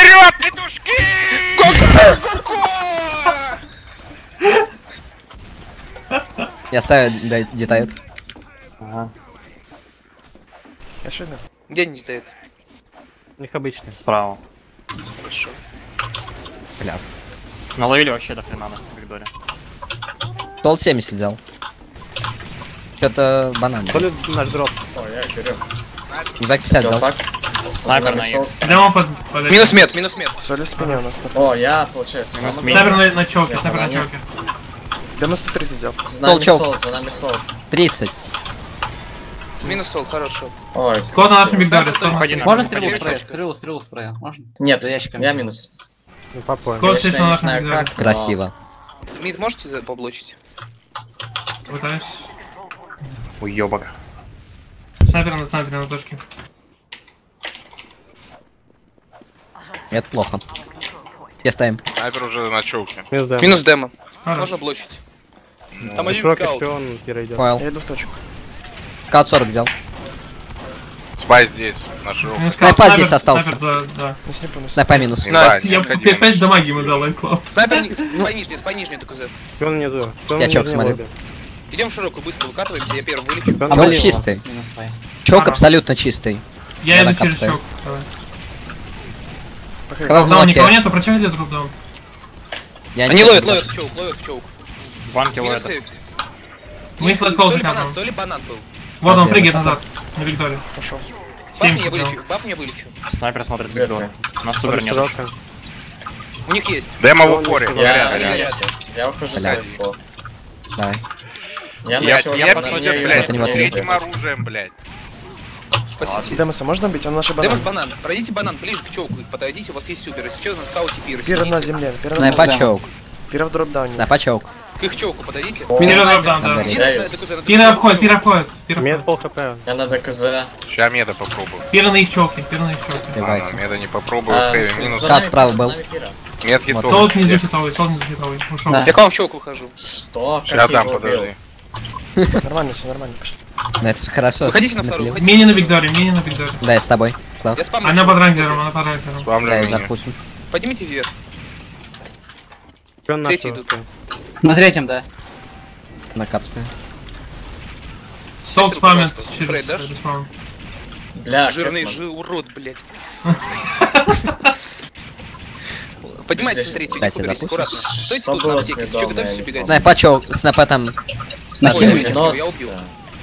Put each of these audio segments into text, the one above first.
Вперед, петушки! Я ставлю детает. Ага. Я шагну. Где они стоят? У них обычный. Справа. Хорошо. Бля. Наловили вообще до хрена на коридоре. Тол 70 взял. Что-то банан. То ли наш дроп. О, я берем. Зак 50 взял. Снайпер на их. Прямо под... Минус мед, минус мед. Соли в спине у нас. О, я, получается. Минус Снайпер на челке, снайпер на челке. Демо 130 взял. За нами Толчок. солд, за нами солд. 30. Минус сол, хорошо. Ой, Склад на нашем бигдоре, склад на Ходи нашем. на- Можно Ходи стрелу на спрея? чашку. Стрелу спрея. Можно? нет, За ящиками. я минус. Ну попой. Склад Конечно, здесь я на не нашем знаю бигдоре. как. Красиво. Мид можете поблочить? Пытаюсь. Уёбок. Снайпер на точке. Это плохо. Где ставим? Снайпер уже на челке. Минус демо. Хорошо. Можно блочить. Там один Широкий скаут. шпион перейдет. Понял. Я иду в точку. Кат 40 взял. Спай здесь, на широком. Минус Снайпа снайпер- здесь остался. снайпер, да. На снипу, на снипу. Снайпа минус. Ебать, Я необходимо. 5 дамаги ему дал, Лайклоу. Снайпер, спай нижний, это КЗ. Шпион внизу. Шпион Я чёк внизу смотрю. лобби. Идем в широкую, быстро выкатываемся, я первым вылечу. Шпион Чок налево. чистый. Минус пай. Чок Ага. абсолютно чистый. Я Я иду на через кап чок. Давай. Пока Кровь в Дропдаун, никого ноке. нету, прочекайте дропдаун. Я Они не ловят знаю. в челк, ловят в челк. Банки Минус ловят. хейт. Мы с Лайклоу Соли банан, закатываем. соли банан был. Вот он Где? прыгает назад. На бигдоре. пошел. Баф 70 мне взял. вылечу, баф мне вылечу. Снайпер смотрит Где бигдор. На супер нет. Широкая. У них есть. Демо в упоре. Я, Горят, они горят. горят. я ухожу Блядь. за info. Давай. Я Я начал, я на подходят, мне блядь, Вот они, вот они. третьим оружием, блядь. Спасите. Демоса можно бить? Он наши Демос бананы. банан. Пройдите банан ближе к челку, подойдите, у вас есть супер. Если что, на скауте пир. Пир на сидите. земле. Пир на Снайпа Демо. чок. Пир в дропдауне. Снайпа чок. К их челку подойдите. Пир дропдаун, да. Набери. Иди Я на есть. ДКЗ, на Пир ДКЗ. обходит, пир обходит. Пир Мед обходит. пол хп. Я на ДКЗ. Ща меда попробую. Пир на их челке, пир на их челке. Убивайся. Меда не попробую. Хэви минус. Кат справа был. Мед Вот. хитов. Солд внизу хитовый, солд внизу хитовый. Ушел. Да. Я к вам в челку выхожу. Что? Ща Как я дам, его убил? подожди. Нормально, все нормально. Пошли. Ну это хорошо. Выходите на вторую, Напилил. выходите. Мини на бигдоре, мини на бигдоре. Да, я с тобой. Клав. Я спамлю. Она челку. под ранкером, она под ранкером. Спамлю Да, я мини. запущен. Поднимите вверх. Шпион наш. Третий идут. На третьем, да. На кап ставим. Солд Быстро, спамит пожалуйста. через Спрей дашь? респаун. Бля, Жирный Кэтман. урод, блядь. Поднимайтесь на третью, Дайте уберись, запустим. аккуратно. Стойте Что тут было на с аптеке, если медом, что, готовьтесь я не убегать. Снайпа чок. Снайпа там. На Ой, хиле. я убил.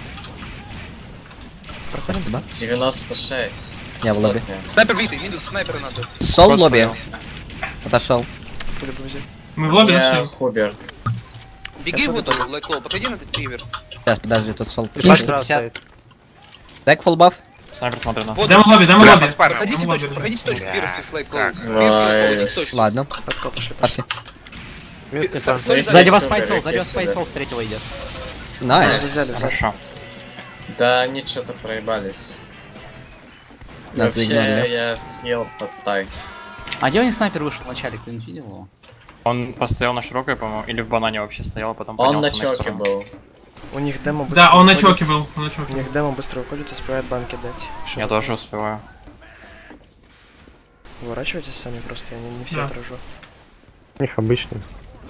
Спасибо. 96. Я в лобби. Сотня. Снайпер битый, минус снайпера надо. Сол в Кот лобби. стоял. Отошел. Пулю бы взять. Мы в лобби Я достаем. Хубер. Беги Я в сюда воду, Лайклоу, подойди на этот ривер. Сейчас, подожди, тут сол. Минус Снайпер 50. стоит. Дай фулл баф. Снайпер смотрит на. Вот, Демо лобби, демо Бля, лобби. поспарил. проходите Демо точку, лобби. проходите точку Пирса с Лайклоу. Так. Пирс точку. Ладно. Подкол пошли. Пошли. Мед не С- там. Соли Сзади вас Супер, спайсол, сзади я вас сюда. спайсол с третьего идет. Найс. Взяли, взяли. Хорошо. Да, они что-то проебались. Нас Вообще, заигнорили. я съел под тай. А где у них снайпер вышел в начале, кто-нибудь видел его? Он постоял на широкой, по-моему, или в банане вообще стоял, а потом Он на поднялся их чоке сторону. был. У них демо быстро Да, он на выходит. чоке был, он на У чоке. них демо быстро выходит и успевает банки дать. Что Я вы- тоже успеваю. Уворачивайтесь сами просто, я не все Да. отражу. У них обычный.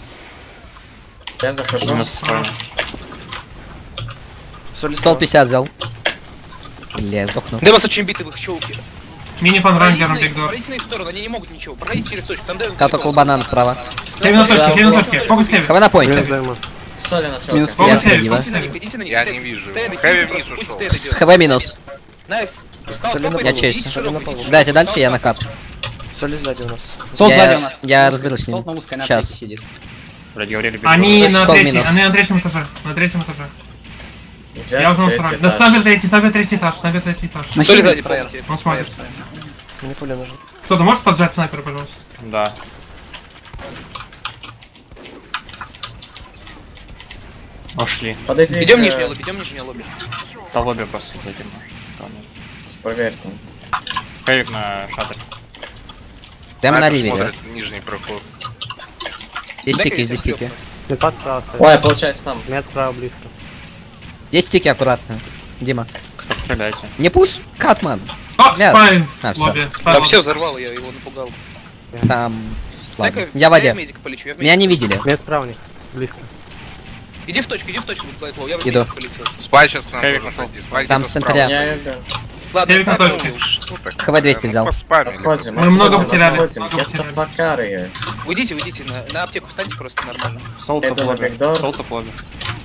Я захожу. Минус спальня. Соли Стол стол. 50 взял. Бля, я сдохну. Демос очень битый в их челке. Мини под Пройдите ранкером на их- бигдор. пройдите на их сторону, они не могут ничего. Пройдите через точку, там Демос. Кат около банана справа. Хэви на точке, хэви на точке. Фокус хэви. Хава на поинте. Соли на Минус чоке. Я Фокус хэви. среди, да? Идите на них, идите на них. Я Стэй- не вижу. стэй на Хэви них, вниз просто ушел. пусть стэй С дойдет. ХВ минус. Найс. Соли на Я полу. честно. Идите Соли на широко, полу. идите Дайте широко. дальше, я на кап. Соли сзади у нас. Солд Я- сзади у нас. я разберусь с ним. Солд на узкой, на Щас. третьей сидит. Блядь, говорили, Они бегут. на Стол третьем, минус. они на третьем этаже. На третьем этаже. Взять Я уже на третий второй. Да этаж. снайпер третий этаж, снайпер третий этаж. На Соли хиле сзади, проверь. помните. Он смотрит. Мне пуля нужна. Кто-то может поджать снайпера, пожалуйста? Да. Ушли. Подойди. Идем в нижнее лобби, идем в нижнее лобби. До лобби просто зайдем. Проверь там. Хэвик на шатер. Прямо на Снайпер ривере. смотрит нижний проход. Здесь Дай-ка стики, я здесь всех стики. Мед справа стоит. Ой, я получаю спам. Мед справа близко. Здесь стики аккуратно. Дима. Постреляйте. Не пуш, Катман. О, Нет. спай А, в всё. лобби. спай в Да лобби. все, взорвал, я его напугал. Там... Ладно. Дай-ка Я в воде. я в медика полечу, я в Меня медика. не видели. Мед справа у них. Близко. Иди в точку, Лайтлоу, я в Иду. медика полетел. Спай сейчас к нам Хэвик должен ушел. зайти. Спай Там где-то с справа. центря. Я иду. Ладно, Хэвик на снайпер точке. убил. Что так? ХВ-200 Ну, взял. поспамили. Отходим. Мы много отходим, потеряли, отходим. много Я потеряли. топакары. Уйдите, на аптеку встаньте просто нормально. Сол Это топ лобби. бэкдор. Сол топ лобби.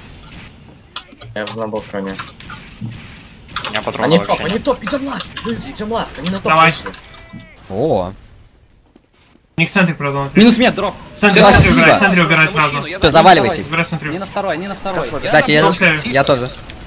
Я на балконе. Я Они патронов топ, вообще они нет. топ, идем ласт, люди, идем ласт, они на топ Давай. вышли. О, У них центр продал. Минус мед, дроп. В центре Спасибо. убирай, в центре убирай сразу. все, заваливайтесь. Убирай в центре. Не на второй, не на второй. Кстати, я, Добре. я тоже.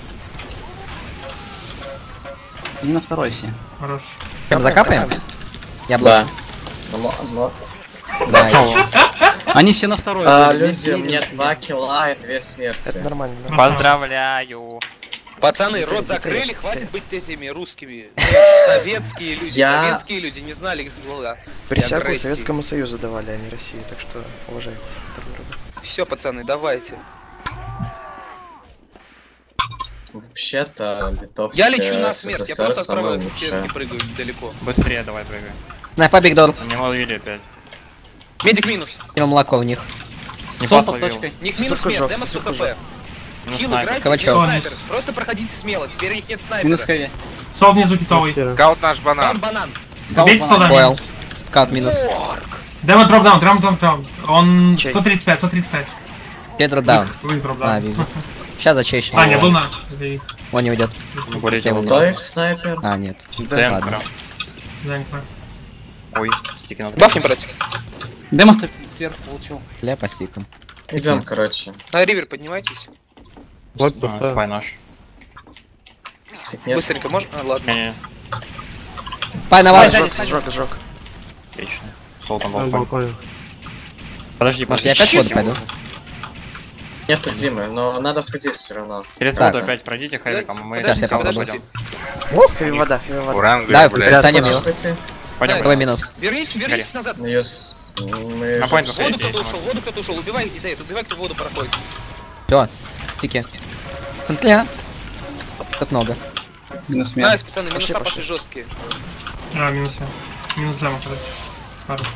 Не на второй все. Хорош. Прям закапаем? Я Да. блочу. Найс. Они все на второй. были, Люди, весь у меня медиум. 2 килла и 2 Это смерти. нормально. Поздравляю. Пацаны, Стоит, рот стоит, закрыли, стоит. хватит быть этими русскими. Советские люди, советские люди не знали их зла. Присягу агрессии. Советскому Союзу давали, а не России, так что уважайте друг друга. Все, пацаны, давайте. Вообще-то литовская Я лечу на смерть, я СССР просто самая отправляю к лучшая. стенке, прыгаю далеко. Быстрее давай прыгай. Снайпа бигдор. Не ловили опять. Медик минус. Кинул молоко в них. Снипа Сол под словил. точкой. Них Сука, минус смерть, жёг, демо сука, хп. жёг. Минус Хил снайпер. играйте, Ковачёв. где снайпер. Просто проходите смело, теперь у них нет Минус снайпера. хэви. Сол внизу китовый. Скаут наш Скаут банан. банан. Убейте солдат. Понял. Скаут минус. Демо дропдаун. Он Чей? 135. Кедр даун. Вы А, дропдаун. вижу. Сейчас зачищу. А, не, был наш. Он не уйдет. Более Слева того. Кто нет. их снайпер? А, нет. Дэмка. Ладно. Ой, стики надо. Баф не брать. Демо сверху получил. Ля по стикам. Идем, короче. На ривер поднимайтесь. Вот А, Спай наш. Стик нет. Быстренько, можно? А, ладно. Не-не, Спай на вас. Жёг. отлично. Сол там На балкон. балконе. Подожди, Может, я подожди. опять в воду пойду? Нету Димы, но надо входить все равно. Через Так. воду опять пройдите хэвиком, а мы Сейчас я скаут попробую. пойдем. Хэви вода. Уран, Да, блядь. Саня Хочешь мил. пойти? Пойдем. Второй минус. Вернитесь назад. Ну, юс... Мы На же поинт пошли. Воду Есть, кто-то ушел, воду кто-то ушел. Убивай детей, убивай, кто воду проходит. Все. Стики. Ля. Тут много. Минус мед. Найс, пацаны, минуса Пошли. пошли жесткие. А, минус. Минус демо, короче. Хорош.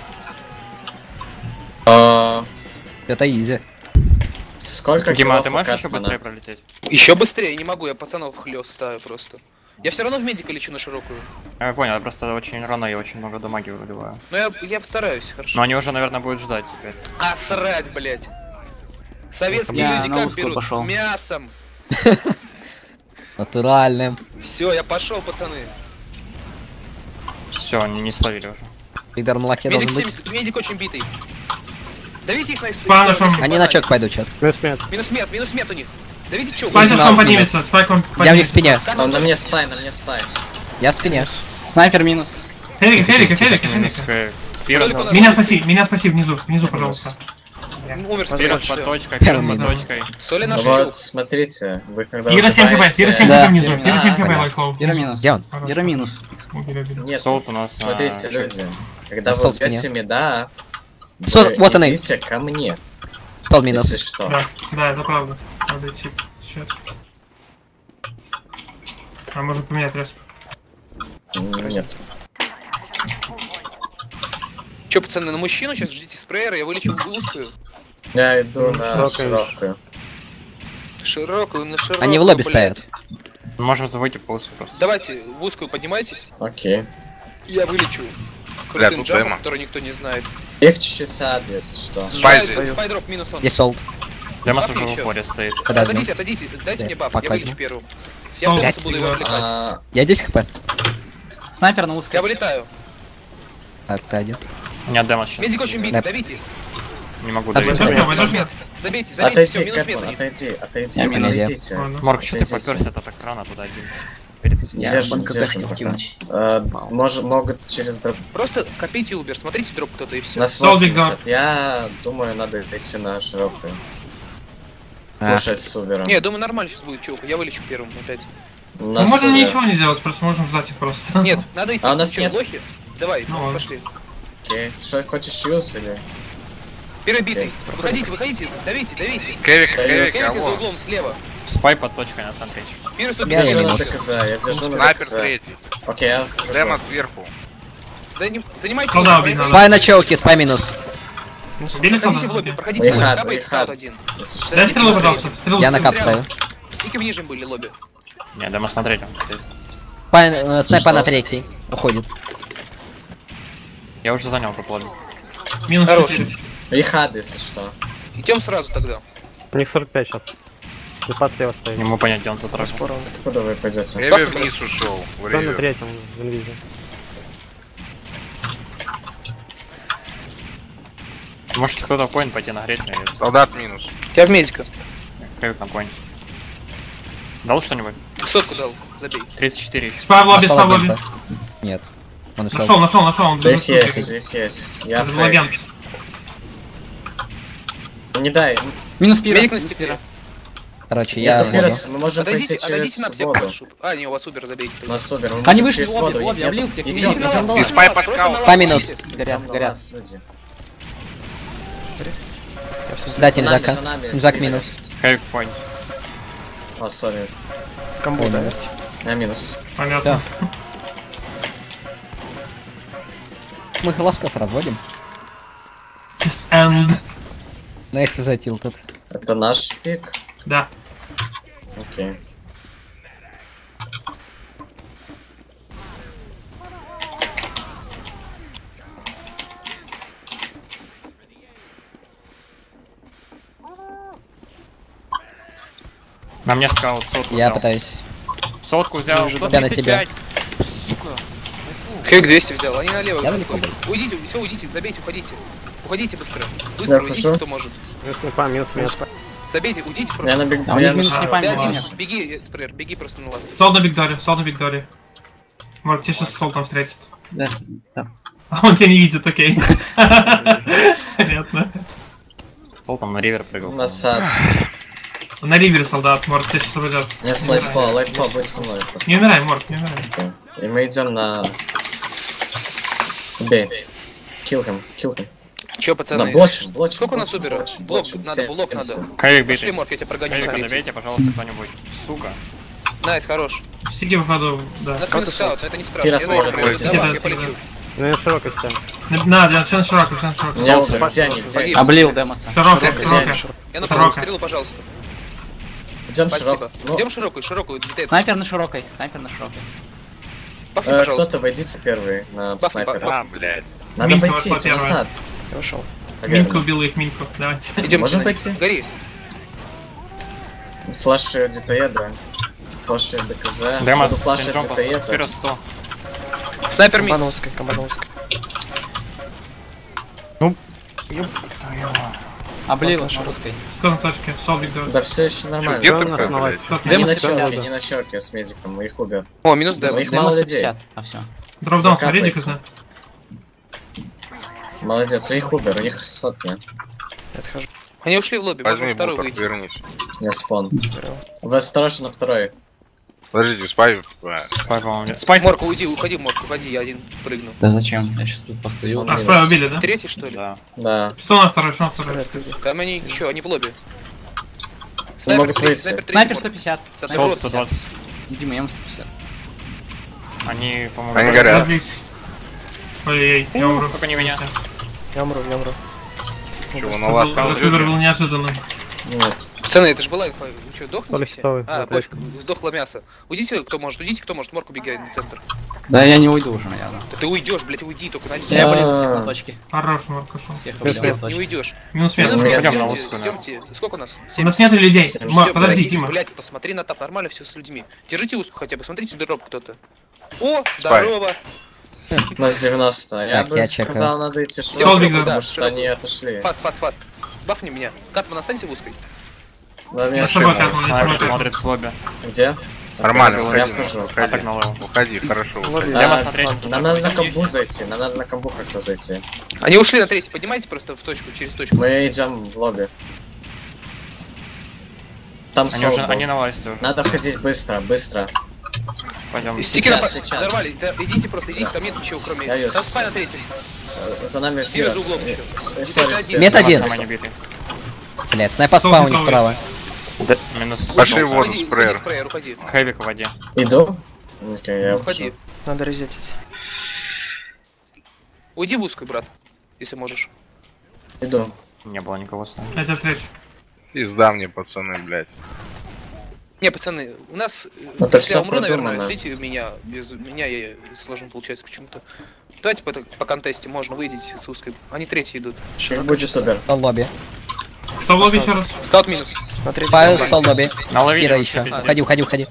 А, Это изи. Сколько Дима, а киллов ты у можешь еще Катмана? быстрее пролететь? Еще быстрее, не могу, я пацанов хлест ставлю просто. Я все равно в медика лечу на широкую. Я понял, я просто очень рано и очень много дамаги выливаю. Но я постараюсь, хорошо. Но они уже, наверное, будут ждать теперь. А, срать, блять. Советские Я люди на как узкую берут? пошел. Мясом. Натуральным. Все, я пошел, пацаны. Все, они не словили уже. Бигдор на молоке должен Медик быть. 70, медик очень битый. Давите их на По нашему. Они на чок пойдут сейчас. Минус мед у них. Давите чок. Спай сейчас на вам минус. поднимется. Спай к вам Я в них поднимется. в спине. Он на мне спай, на мне спай. Я в спине. Снайпер минус. Хелика. Минус хэвик. Спирос Сколько у нас? Меня спаси внизу, пожалуйста. Умер Спирос спирос, под всё. точкой, Первый Спирос под минус. точкой. Соли Ну наш вот, чок. смотрите, вы когда Пира 7 хп, Пира 7 Да. хп внизу. Да, Пира 7 хп, понятно. лайклоу. Пира минус. Где он? Пира минус. Нет, Солт у нас смотрите, на... люди. Когда Стол вы в спине. бьете меда, Сол- вот он и. идите ко мне, Пол если минус. что. Да, это правда. Надо идти. Сейчас. А может поменять респ. Нет. Че, пацаны, на мужчину сейчас ждите спрейера, я вылечу узкую. Я иду на Широкая. широкую. Широкую, на широкую. Они в лобби блядь. стоят. Можем выйти полосу просто. Давайте, в узкую поднимайтесь. Окей. Я вылечу. Бля, Крутым тут джампом, демо. который никто не знает. Их чуть-чуть сад, если что. Спай Спайдроп, спайдроп минус он. Здесь солд. Демос Баф уже в еще. упоре стоит. Подожди. Отойдите, дайте Да, мне баф, я пока вылечу возьму. первым. Я Сол. просто буду его Блядь. отвлекать. А, Я 10 хп. Снайпер на узкой. Я вылетаю. Так, ты один. У меня демос сейчас. Медик очень битый, Да. давите. Не могу Отойди. давить. Возьмем. Забейте, забейте, все, отойди, минус мед Кэтман, у них. отойди, Я вы минус. летите. Морг, что ты Отойдите. попёрся это так рано туда один? Перед всем. Я Держим, банка держим хотел пока. кинуть. Могут через дроп. Просто копите убер, смотрите дроп кто-то и все. Нас Сол биг 80. Я думаю, надо идти на широкую. А. Кушать с убером. Не, я думаю, нормально сейчас будет чувак. Я вылечу первым опять. Мы Нас можем убер. ничего не делать, просто можем ждать их просто. Нет, надо идти. А у нас Чё, нет. лохи? Давай, Ну ладно. пошли. Окей. Что, хочешь юз или? Перебитый. Выходите, давите. Кевик, Кевик за алло. углом слева. Спай под точкой на центре. Пирс Я Держу на минус. ТКЗ, я держу на Снайпер ТКЗ. третий. Окей, я отхожу. Демо сверху. Занимайте Солдат лобби, убить надо. Спай на челке, спай минус. Убили проходите в солдата? лобби, проходите в лобби. Рихард, Капает Рихард. стал один. Дай стрелу, пожалуйста. Стрелу. Я на кап Стрелу. ставлю. Стики в нижнем были лобби. Не, Демос на третьем. Снайпа на третий. Уходит. Я уже занял круг лобби. Минус Хорош. 4. Рихад, если что. Идем сразу тогда. У них 45 сейчас. Слепа слева стоит. Не могу понять, где он затратил. Куда вы пойдете? Я вниз ушел. В Кто на ревью. третьем в инвизе? Можете кто-то в поинт пойти нагреть мне? Солдат минус. Я в медика. Кривик на поинт. Дал что-нибудь? Сотку дал, забей. 34 еще. Спай в лобби, Нашел спай в лобби. агента. Нет. Он ушел. Нашел, он Да их бежит. есть, их есть. Я Это был фейк. агент. Не дай. Минус пира. Медик на минус стекле. пира. Короче, Нет, я ну, Пирос, логу. мы можем пойти Отойдите на через всех воду. прошу. А, не, у вас Убер, забейте. У нас супер. Мы Они можем вышли через в лобби, воду. лобби, Нет, облил всех. идем, Идите на идем лаз, на И спай лаз. под просто кал. на лаз По минус. идите. Горят, Идем на горят. лаз, люди. Дайте За нами, Нжака. за нами. Нжак минус. Кривик поинт. О, сори. Камбу, Ой, да? минус. Я минус. Понятно. Мы холосков разводим. Kiss end. Найс уже тилтед. Это наш пик? Да. Окей. На мне скаут сотку Я взял. пытаюсь. Сотку взял. Я на тебя. 135. Сука. Кэк 200 взял, они налево. Я далеко был. Уйдите, все, уйдите, забейте, уходите. Уходите быстро. Я Быстро уйдите, хожу. кто может. Минус снепа, минус нет. Забейте, уйдите Я просто. на биг... А у я них минус на- не память. Ты один, нет. беги, спрейер, беги просто на лаз. Сол на Виктории, сол на Виктории. Может, тебе сейчас сол там встретит. Да. Да. А он тебя не видит, окей. Понятно. Сол там на ривер прыгал. Насад. На ривере солдат, может, тебя сейчас обойдет. Не с лайфа, лайфа будет со мной. Не умирай, Морг, не умирай. И мы идем на... Бей. Kill him. Че, На пацаны? блочим. Сколько у нас убера? Блок надо, блок надо. Кривик Пошли, битый. Морг, я тебя прогоню. Кривика Найс, добейте, пожалуйста, кто-нибудь. Сука. хорош. Сиги в ходу, да. У нас минус скаут, но это не страшно. Пирос Я знаю, может спрейер. быть. Давай, я Да, полечу. Ну я широкой стене. На, все на широко, все на У широко. меня Солнце. убер. Где они? Где они? Облил Демоса. Широкая, Солнце, широкая. Я на Широко. правую стрелу, пожалуйста. Идем Спасибо. широко. Ну, Идем широкую, детей. Снайпер на широкой. Снайпер на широкой. Бафни, пожалуйста. кто-то войдите первый на Бафни, снайпера. А, блядь. Надо Минка пойти, вошла идти первая. назад. Я ушел. Минку убил их, Минку. Давайте. Идем. Можем пойти? Гори. Флаши детоеда. Флаши ДКЗ. Демос, Буду флаши синдром детоеда. вперед 100. Снайпер мид. Облил на русской. Кто на точке? Сол Виктор. Да все еще нормально. Где Кто ты, нас на блядь? лайф? Кто-то Не Демос на 50, черке, да. не на черке с медиком, мы их убьем. О, минус Ну, Дэм. их мало людей. А все. Дропдаун, смотрите, Закапается. КЗ. Молодец, у них убер, у них сотня. Они ушли в лобби, можем Возьми второй бутер, выйти. вернись. Не спон. Вы осторожно на второй. Подождите, спай. Спай, по-моему, нет. Спай, Морг, уходи, Морг, уходи, я один прыгну. Да зачем? Я сейчас тут постою. А, справа убили, да? Третий, что ли? Да. Да. Что на второй, что на второй? Там они, что, они в лобби. могут третий, выйти. снайпер третий, Снайпер Морг. 150. Сол Сол Снайпер 120. Дима, ему 150. Они, по-моему, Они горят. Разлись. Ой-ой-ой, я умру. Только не меня. Я умру. Чего, на вас там Этот выбор был неожиданным. Нет. Пацаны, это же была инфа. Вы что, То ли дохнете все? ситовый, А, да, пофиг, сдохло мясо. Уйдите, кто может, Морг убегает на центр. Да я не уйду уже, наверное. Да ты уйдешь, блядь, уйди, только найди. Я Да. облил всех на точке. Хорош, Марк, ушел. Всех облил на Естественно, не точке. уйдешь. Минус Минус минус. пять, Пойдем на идемте, узкую, идемте. Сколько у нас? У нас нету людей. Всё, Марк, Всё, подожди, блядь, Дима. Блядь, посмотри на тап, нормально все с людьми. Держите узкую хотя бы, смотрите дроп кто-то. О, здорово. У нас 90. Я Так, бы я чекаю. сказал, надо идти Сол широко, Виктор. потому Да, что широко. они отошли. Фаст. Бафни меня. Катман, останься в узкой. Да, меня На собой ошибка. как он, на Снайпер собой смотрит с лобби. Где? Нормально, Я уходи. вхожу. А так на левел. Уходи, хорошо. уходи. Я вас на третьем. Нам надо на комбу зайти, нам надо на комбу как-то зайти. Они ушли на третий, поднимайте просто в точку, через точку. Мы идем в лобби. Там Они сол уже, был. они на ласте уже. Надо входить быстро. Пойдем. Стикеры Сейчас. взорвали, идите просто, идите, там нет ничего, кроме... Я её Там спай на третьем. За нами Или Пирос. за углом еще. Сори, Один. Мет один. Самый не битый. Блять, снайпа спауни справа. Минус. Пошли в воду, Уходи, спреер. спреер, уходи. Хэвик в воде. Иду. Окей, я Уходи. ухожу. Надо резетить. Уйди в узкую, брат, если можешь. Иду. Не было никого с нами. Я тебя встречу. Пизда мне, пацаны, блядь. Не, пацаны, у нас... Это если я всё умру, наверное, продумано. ждите меня. Без меня я сложно получается почему-то. Давайте по контесте можно выйти с узкой. Они третьи идут. Их будет супер. Стол лобби. Что в лобби еще раз? Скаут минус. На третьем. Файл, стол лобби. Наловили Пира вообще еще. пиздец. Уходи.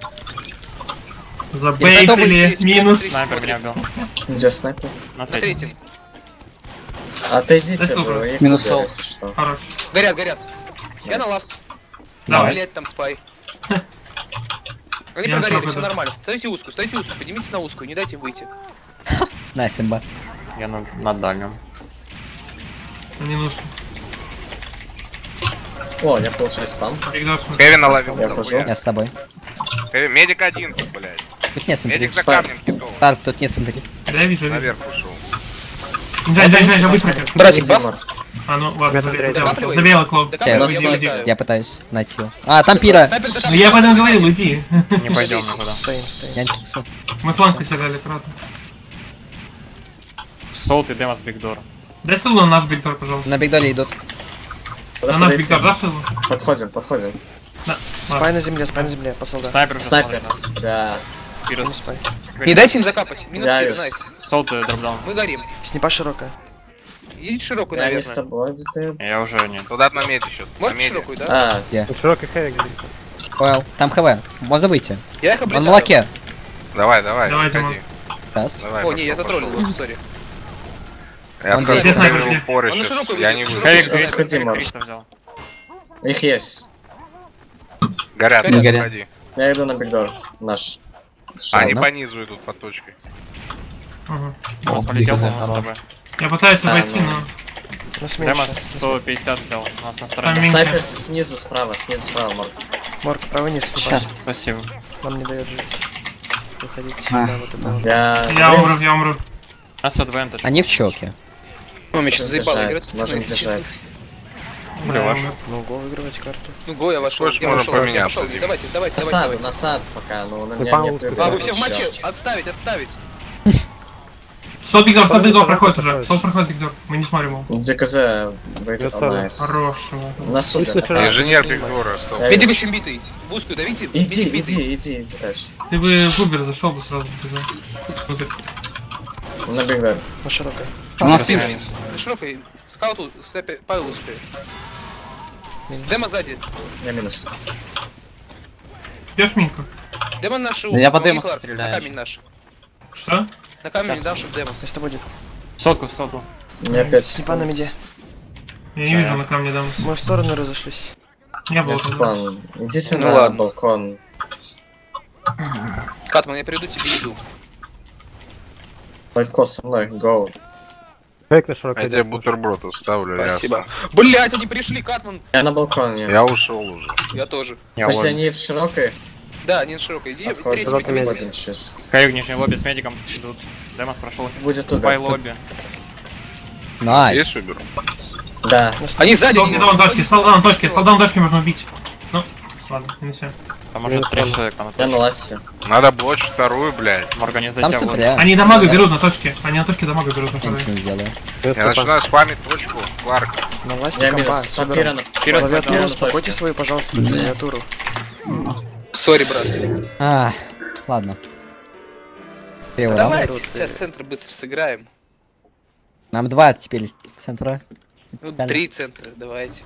Забейтили. Минус. Снайпер меня убил. Где снайпер? На На третьем. третьем. Отойдите, Да, вы их Минус убили, сол. если что. Хорош. Горят. Я на ласт. Давай. Блять, там спай. Они Я прогорели, на все да. нормально. Ставите узкую, поднимитесь на узкую, не дайте им выйти. Найс, имба. Я на дальнем. Не нужно. О, я получаю спам. Бигдор. Кевин наловил. Я хожу. Я с тобой. Кевин, медик один тут, блядь. Тут нет центри. Медик за камнем китов. Тарк, тут нет центри. Да, я вижу. Наверх ушел. Джай, быстро. Братик, Иди, баф. Марк. А ну ладно, Докапливай. забей клоу. Докапливай, Я- я улетаю. Я пытаюсь найти его. А, там пира. Снайпер Ну докапливай. я об этом говорил, уйди. Не пойдем никуда. Стоим. Я не слышу. Мы фланг потеряли, аккуратно. Солт и Демос Бигдор. Дай силу на наш бигдор, пожалуйста. На бигдоле идут. Куда На наш подойти? бигдор, дашь силу? Подходим. Да. Спай на земле, по солдату. Снайпер уже Снайпер. смотрит нас. Да. Пирос. Минус спай. Не дайте им закапать. Минус Я пир, вис. найс. Солт и дропдаун. Мы горим. Снипа широкая. Идите широкую, Я не с наверное. тобой, ты... Я уже нет. Туда на меди сейчас. Можете широкую, да? А, Ну, широкий хэвик. Понял. Там ХВ. Можно выйти. Я их Он облетаю. в молоке. Давай, Давай, Тимон. выходи. Раз. Давай, О, не, я пошел, затроллил пошел. его, сори. Я Он просто здесь снайпер. ставил упоры Он на сейчас. широкую Я ведет, не на выхожу. Хэвик широкую. 200, Выходи, Хэвик Марк. 300 взял. их есть. Горят, Горят. выходи. Я иду на бигдор. Наш. Они да? по низу идут по точке. Ага. Демос полетел Биг полностью с тобой. Я пытаюсь А, обойти, ну. но... На смене. Демос 150 взял. У нас на Там стороне. минус. Снайпер снизу справа, Марк. Морг, правый низ. Снипа. Сейчас. Спасибо. Нам не дает жить. Выходите. А. Да, вот это вот. Я... Я умру. У нас АДВМ точно. Они в чоке. Ну, меня сейчас заебало играть. Можем пацаны, если честно. держать. Бля, ваш. Ну, го выигрывать карту. Ну, го, я вошел. Хочешь, Я можем вошел, я поменяться, пошел. Дим. Давайте. Насад пока, но на Ты меня паузу нет сказал. А, выбора. вы все в матче? Всё. Отставить. Сол бигдор проходит уже. Сол проходит бигдор. Мы не смотрим его. ДКЗ выйдет Готово. найс. Хорошего. На суде. Если широко. Инженер Бигдора остался. Я Медик вижу. очень битый. В узкую давите. Иди Медик битый. дальше. Ты бы в Убер зашел бы сразу. Внутрь. На бигдор. На широкой. У нас Спину. На широкой. Скауту, снайпер, Павел узкая. Демо сзади. Я минус. Бьешь миньку? Демо наш Да я по демосу На стреляю. камень наш. Что? На камень дам, чтобы демос. Я с тобой, Дим. Сотку. Мне опять... Снипа на миде. Я не вижу на камне дам. Мы в стороны разошлись. Не было. Я спан. Идите Ну на ладно. балкон. Катман, я приду тебе еду. Балкон со мной, гоу. Хэвик на Я широкой. тебе бутерброд оставлю. Спасибо. Блять, они пришли, Катман. Я на балконе. Я ушел уже. Я тоже. Я Почти лобби. они в широкой. Да, не на широкой. Иди, Отходим, третий широкой поднимись. Ходим сейчас. Хэвик нижний лобби с медиком идут. Демос прошел. Будет Спай туда. лобби. Найс. Есть Убер? Да. Они сзади. Солдат на точке. Солдат на точке можно убить. Ну, ладно, не все. Там уже 3 человека на Я на точке. ласте. Надо блочь вторую, блядь. Морган не Там затягивал. центря. Они дамага берут на точке. Они на точке дамага берут на Я второй. ничего не сделаю. Я начинаю спамить точку. Кларк. На власти Я комба. минус. Все Папира берем. на... Пирос Клавиатуру Клавиатуру, на успокойте точке. свою, пожалуйста, клавиатуру. Сори, брат. А, ладно. Перевод. Давай Народ, сейчас центр быстро сыграем. Нам 2 теперь центра. Ну, Реально. 3 центра, давайте.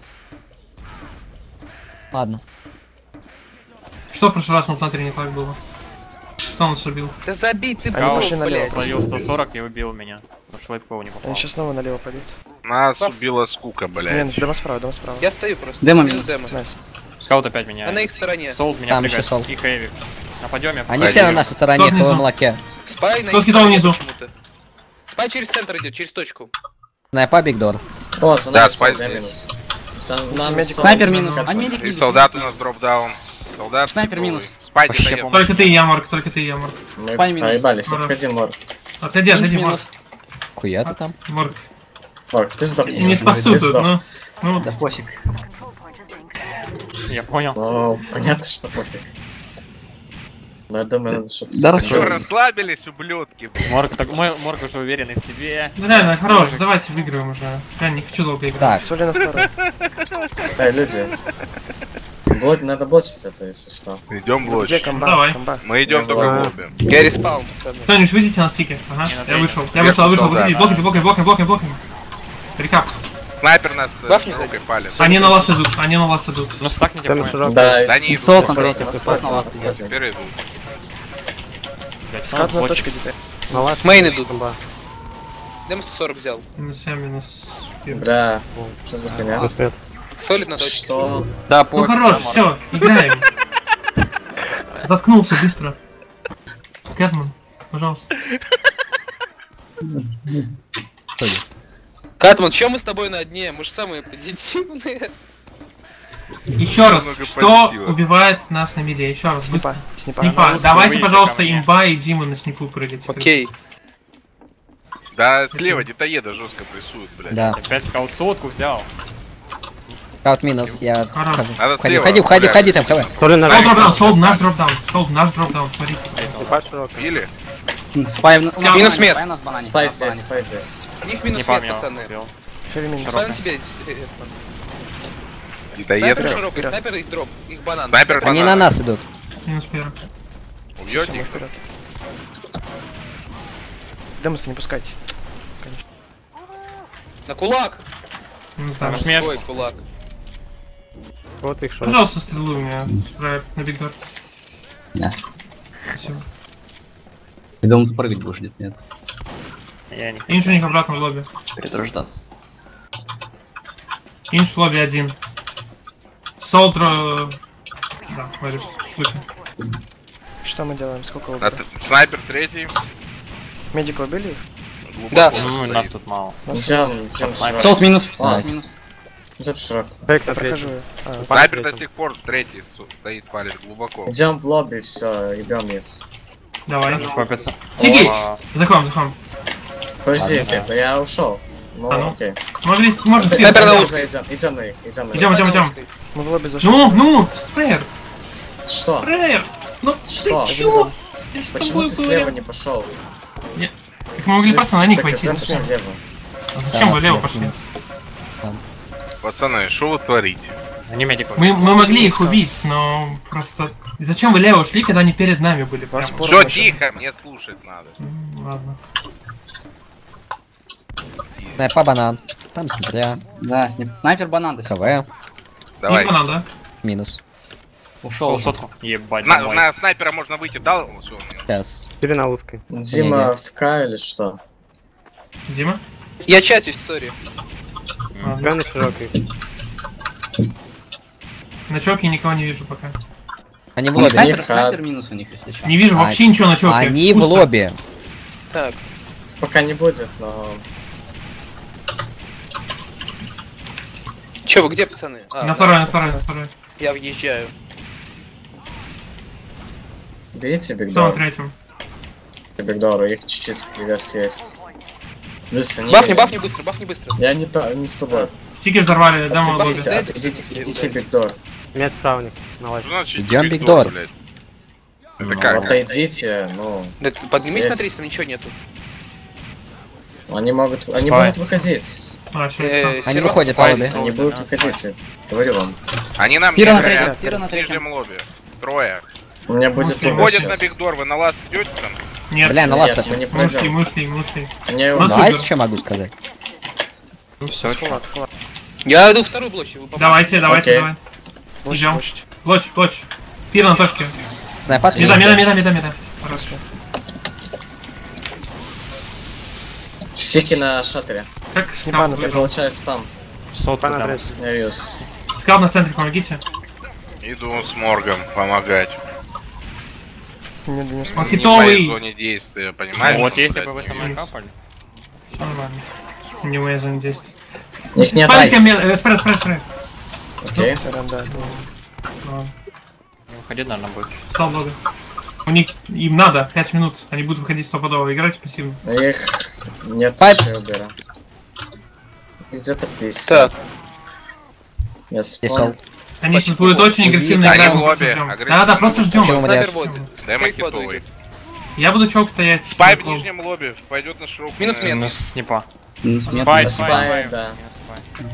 Ладно. Что в прошлый раз на центре не так было? Что он собил? Да забей ты, Они пошли блядь. налево. Словил 140 и убил меня. Потому что лайфкова не попал. Они сейчас снова налево пойдут. Нас убила скука, Не, блядь. демо справа, демо справа. Я стою просто. Демо Минус минус. демо. Найс. Скаут опять меня. А на их стороне. Солд меня Там еще прыгает. Солд. И Хэвик. Нападем, я Они все на нашей стороне, Кто внизу? ХВ молоке. Спай на Кто их кидал стороне внизу? почему-то. Спай через центр идет, через точку. Снайпа бигдор. О, за Да, нами спай солд, я здесь. минус. Нам Медик. Снайпер минус. А медик И минус. солдат у нас дропдаун. Солдат. Снайпер готовый. минус. Спай Вообще где-то помню. Только ты и я, Марк, только ты и я, Марк. Мы Спай минус. проебались, Хорошо. отходи, Мор. Отходи, отходи, Марк. Минус. Хуя ты там? Марк. Мор, ты сдохнешь. Не спасу Ты тут, сдох. ну. Да пофиг. Я понял. Ну, понятно, что пофиг. Ну, я думаю, надо что-то... Да, сделать. Что, расслабились, ублюдки? Морг уже уверенный в себе. Ну реально, хорош, давайте выиграем уже. Я не хочу долго играть. Так, Соли на второй. Эй, люди. Надо блочить это, если что. Идем Где лучше. комба? Давай. Комба. Мы идем только в лобби. Я респаун, пацаны. Кто-нибудь выйдите на стике. Ага, Не, на я третьем. вышел. Сверху Выходи, солдат. блоками. Рекап. Снайпер нас Баф не с рукой палит. Они на вас идут, Ну стакните Там понял. широкий. Да, Да не И идут. соус на просто третьем, хватит, на вас хватит. идет. Теперь идут. Блядь, Сказана блочек. точка где-то. На лast. Мейн идут. Комба. Дем 140 взял. Минус 7, минус 5. Бля, что за хуйня? Плюс нет. Солид на точке. Что? Да, Ну хорош, все, играем. Заткнулся быстро. Кэтман, пожалуйста. Катман, чё мы с тобой на дне? Мы же самые позитивные. Еще раз, Много что позитива. убивает нас на миде? Еще раз. Снипа. Снипа. Снипа. Русский, Давайте, выйдите пожалуйста, ко мне. имба и Дима на снипу прыгать. Окей. Да, слева детоеда жестко прессуют, блядь. да. Опять скаут сотку взял. Каут минус, я Хорош. вхожу. Надо Входи, слева входи, гулять. входи там, ХВ. Соли на Солд районе. дропдаун, солд наш дропдаун, смотрите. Снипа широкий. Били? Спай в Скаут. Минус мед. Спай у нас в банане. Спай у нас в банане. здесь, спай здесь. У них минус Снипа 5, меня пацаны. убил. Хэви минус. Что на тебе? Детоед. Снайпер широкий, снайпер их дроп, их банан. Снайпер Они на банан. нас идут. Минус первый. Убьет Мы их? вперед. Демоса не пускайте. На кулак! Минус два. Смерть. Свой кулак. Вот их шо. Пожалуйста, стрелу меня. Справа на бигдор. Ясно. Спасибо. Я думал, ты прыгать будешь, нет, нет. Я не Инш у них обратно в лобби. перетруждаться. Инш в лобби один. Солдро... Да, говоришь, штуки. Что мы делаем? Сколько На убили? Снайпер третий. Медика убили их? Глубоко Да. Ну, стоит. нас тут мало. Идем Снайпер. Солд минус. Найс. Минус. Идем широко. Фейк Я на прохожу. третьем. А, Снайпер до сих пор третий стоит, палит глубоко. Идем в лобби, все, ебем их. Давай. Копится. Сиги! О, Заходим. Подожди, Ладно. я ушел. Ну, А ну. окей. Можно все. Снайпер на Идем, узкой. идем на них, идем на них. Идем. мы в лобби зашли. Ну, спрейер. Что? Ну, Что? ты чё? Я с Почему тобой ты слева говорил. не пошел? Так мы могли просто на них пойти. Идем слева. А зачем вы Да, лево смес, пошли? смес. Пацаны, что вы творите? они медиков. Мы могли их убить, но просто... Зачем вы лево ушли, когда они перед нами были? Вас Прямо? порвало Все сейчас. тихо, мне слушать надо. Ладно. Снайпа банан. Там смотря. Да, снайпер банан до сих пор. КВ. Давай. Не надо. Минус. Ушел. Сотку. Ебать, На, домой. на снайпера можно выйти, дал? Всё. Сейчас. 4 на узкой. Дима в К или что? Дима? Я чатюсь, сори. Ладно. Тебя на широкий. На чоке никого не вижу пока. Они в У них лобби. снайпер, Них снайпер ад. минус у них, если что. Не вижу вообще ничего на чоке. Они в Пусто. лобби. Так, Пока не будет, но... чё вы где, пацаны? А, На да, второй. Я въезжаю. Берите Что на бигдор. третьем? Бигдору, их чуть-чуть привес есть. Плюс они... Бафни быстро. Я не с тобой. Стики взорвали, да, мы в лобби. Идите, идите бигдор. Мед справник. На лайф. Что значит Идём идти бигдор. блядь? Это Ну, как? отойдите, ну... Да ты поднимись Здесь. на 3, там ничего нету. Они могут выходить. А, всё, Э, всё. Они Серёга, выходят по спай. лобби. Они будут выходить, говорю вам. Они нам Пира не на говорят, третьем, пира на в третьем. нижнем лобби. Трое. У меня будет Мусли туго Ходят на сейчас. бигдор, вы на ласт идете там? Нет, Бля, на ласт Нет, мы не мы ушли, пройдем. Они Ну, Давай, супер. что могу сказать. Ну все, Склад. Я иду вторую блочь. Вы поможете? Давайте, Окей. давай. Лучше, Идём. лучше. Лочь. Пир на точке. Снайпа Меда. третий. Хорошо. Сики на шаттере. Как Снипа скаут на Я третьем. получаю спам. сотку Пана прям. третий. Я вижу. Скаут на центре, помогите. Иду с Моргом помогать. Не донес. Он Не в моей хитовый. зоне действия, понимаешь? Вот если бы блядь, вы со мной капали. Все нормально. Не моя зона действия. Их нет. Спрайт, спрайт. Окей. Сорян, да. Ладно. Не выходить, наверное, будет. Стал много. У них, им надо 5 минут. Они будут выходить стопудово. Играть пассивно. Их нет Пайп. еще убера. Где-то 50. Так, Я Здесь спам. Они сейчас будут очень агрессивно Они играть, в мы просто лобби, ждем. агрессивно. Да, просто ждем. Чего Снайпер умрешь? вот. Демо Скейт китовый. подойдет. Я буду чок стоять. с Спай в чуваком. нижнем лобби, пойдет на широкую. Минус наверное. минус. Минус снипа. Минус нет, Спай, минус спай, спай, спай. да. Минус спай.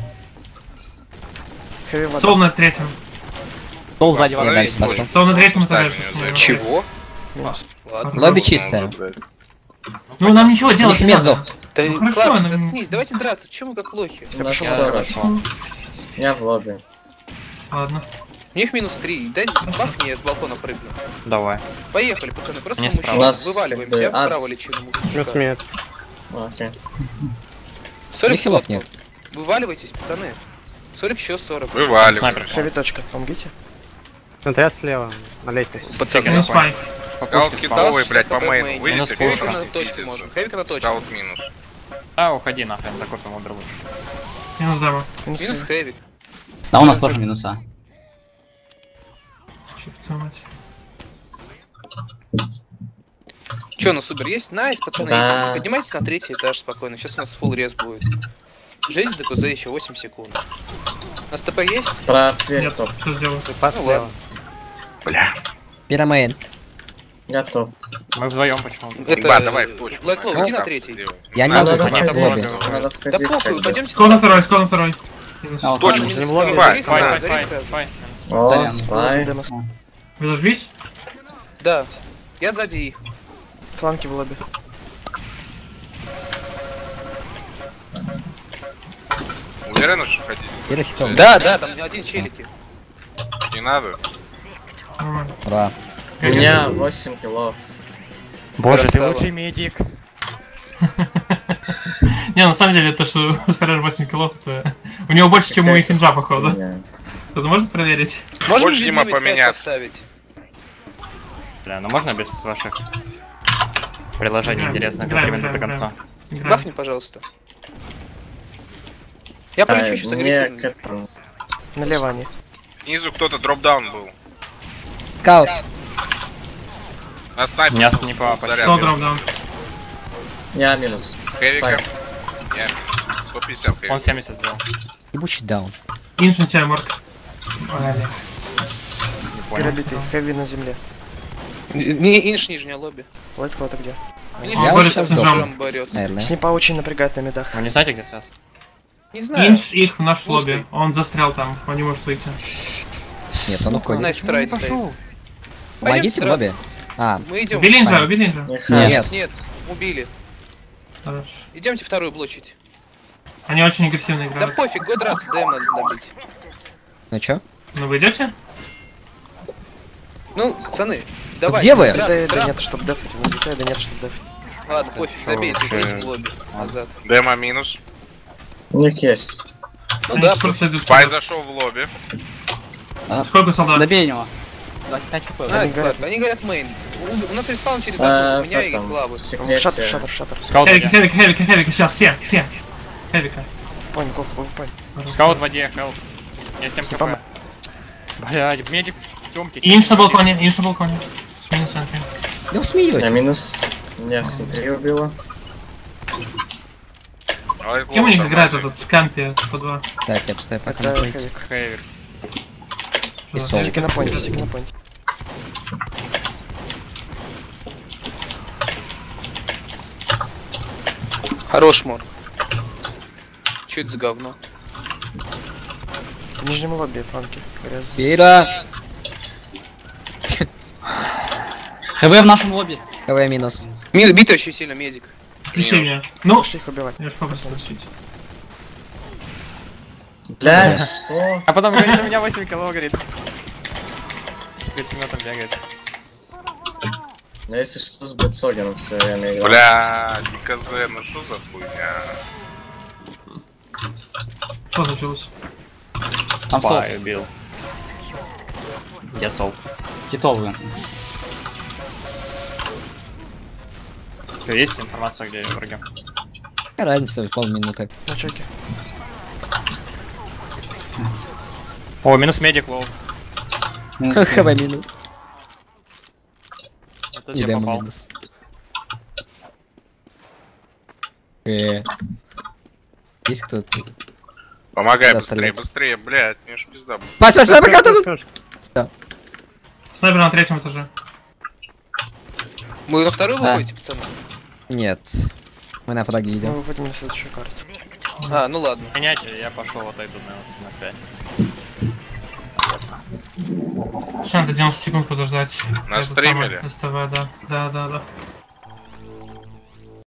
Хэви вода. Сол на третьем. Стол сзади Я вас. дальше пошел. Сол на третьем этаже. Ставь сейчас меня не за знаю. Чего? Минус. Ладно. Лобби чистое. Ну нам ничего делать не Мед надо. сдох. Да Ну, хорошо, ладно, ну- заткнись, давайте драться, чем мы как лохи? У нас Я 40. хорошо. Я в лобби. Ладно. У них минус 3, дай баф мне, я с балкона прыгну. Давай. Поехали, пацаны, просто Они мы справа. У нас, вываливаемся, как я бы, ад. вправо лечу. Минус мед. Окей. Солик хилов сотку. нет. Вываливайтесь, пацаны. Солик еще 40. Вываливай. Снайпер. Хэви точка, помогите. Смотрят слева, на лестнице. Пацаны, Минус спай. Скаут китовый, блядь, по ТП мейну. Минус Выйдите, пушка. Хэвика на пушка. точку можем, хэвика на точку. Скаут минус. А, уходи нахрен, докопим убер лучше. Минус дама. Минус Минус хэви. хэвик. Да, у нас тоже минуса. Чё, мать. Че, на супер есть? Найс, пацаны. Да. Поднимайтесь на третий этаж спокойно. Сейчас у нас фулл рез будет. Ждите до КЗ еще 8 секунд. У нас ТП есть? Про дверь Нет, топ. что сделаю? Пас Ну слева. ладно. Бля. Пиромейн. Я топ. Мы вдвоем почему-то. Это... Ба, давай в точку. Black Claw, иди на третий. Я не Надо могу Надо понять понять, лобби. входить. Надо Да входить. похуй, как бы. пойдемте Скол на второй, скол на второй. Минус. А, вот Тоже тоже. минус в лобби. гори Спай, сразу, спай, гори спай, сразу. спай. О, Толян. спай. Демос. Вы зажглись? Да. Я сзади их. Фланки в лобби. Уверены, что хотите? Пира хитом. Да, там один челики. Не надо. Нормально. Ура. У меня 8 киллов. Боже, ты Красава. лучший медик. Не, на самом деле, то, что у Спарер 8 киллов, это... У него больше, чем у их инжа, походу. Не. Кто-то может проверить? Можем Больше, Дима, Limit 5 поменяться. поставить? Бля, ну можно без ваших приложений Играем, интересных за играем, 3 минуты до играем, конца? Играем. Бафни, пожалуйста. Я полечу сейчас Мне к агрессивно. этому. Налево они. Снизу кто-то дропдаун был. Скаут. На снайпер. У меня снипа почти. Заряд. 100 дропдаун. Я минус. Хэвика. Спай. Я 150 хэвика. Он 70 сделал. Ебучий даун. Иншин тебя, Марк. Не понял. Перебитый. Хэви на земле. Не инш нижнее лобби. Лайт Claw, ты где? Нижнее Он борется с лобби инжом. борется. Наверное. Снипа очень напрягает на медах. Вы не знаете, где связь? Не знаю. Инш их в наш Узкий. лобби. Он застрял там. Он не может выйти. Нет, он уходит. Найс трайт стоит. Помогите в драться. лобби. А, Мы идем. Убили инжа, убили инжа. Не Нет. Нет, убили. Хорошо. Идемте вторую блочить. Они очень агрессивно Да играют. пофиг, го драться, дай надо добить. ну чё? Ну вы идете? Ну, пацаны, давай. Где вы? драться, Взлетает, да драться. нет, чтоб дефать. Взлетает, да нет, чтоб дефать. Ладно, пофиг, Чё забейте, вообще? идите в лобби. Назад. Демо минус. У них есть. Ну Они да, просто идут Спай вперед. зашел в лобби. Сколько солдат? Добей него. 5 хп. Найс, говорят- Кларк, они говорят мейн. У нас респаун через А, окно, у меня как и там? главы. Шаттер, шаттер, шаттер. Скаут в Хевика, воде. хевика, сейчас, все. Хевика. Понял, гоп, понял. Скаут в воде, хелп. Я 7 Снипа. хп. Блядь, медик в тёмке. Инш на балконе, инш на балконе. С минус центре. Да вы смеётесь. Я минус. Меня с 3 убило. Кем у них играет этот скампи по 2? Дайте, я поставлю пока на Это поинте. Хэвик. Хейвер. И сол. Стики на поинте, стики на поинте. Хорош, Мор. Чё это за говно? В нижнем лобби фланки. Грязные. Пира! ХВ в нашем лобби. КВ минус. Бит очень сильно, медик. Включи меня. Ну, Пошли их убивать. я ж попросил включить. Блядь, что? А потом говорит, у меня 8 кило, говорит. Говорит, там бегает. Ну если что, с Бетсогеном все время играл. Бля, КЗ, ну что за хуйня? Что случилось? Там сол. Спай убил. Я сол. Титовый. Есть информация, где враги? Какая разница в полминуты. На чеке. О, минус медик, лол. КВ минус. Это И я демо попал. минус. Есть кто-то? Помогай Да, быстрее, стрелять. быстрее, блядь, мне ж пизда будет. Пас, пока там. Снайпер на 3-м этаже. Вы на вторую Да. выходите, пацаны? Нет. Мы на фраге Мы идем. выводим на следующую карту. А, ну ладно. Меняйте, я пошел отойду на 5. Сейчас надо 90 секунд подождать. На Это стримере? самое СТВ, да. Да.